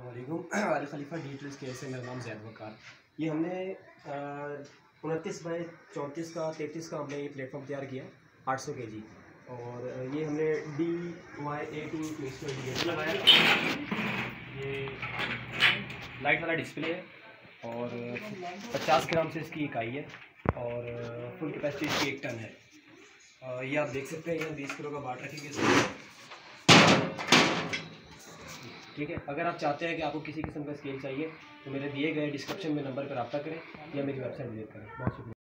अस्सलामुअलैकुम। अल खलीफा digital scale से मेरा नाम ज़ैद वकार। ये हमने 29x34 का 33 का हमने ये प्लेटफॉर्म तैयार किया 800 kg। और ये हमने DYA2 इंडिकेटर लगाया। ये लाइट वाला डिस्प्ले है और 50 ग्राम से इसकी इकाई है और फुल कैपेसिटी इसकी 1 टन है। ये आप देख सकते हैं, यहाँ 20 किलो का बाट रखेंगे इसमें। ठीक है, अगर आप चाहते हैं कि आपको किसी किस्म का स्केल चाहिए तो मेरे दिए गए डिस्क्रिप्शन में नंबर पर रब्ता करें या मेरी वेबसाइट विजिट करें। बहुत शुक्रिया।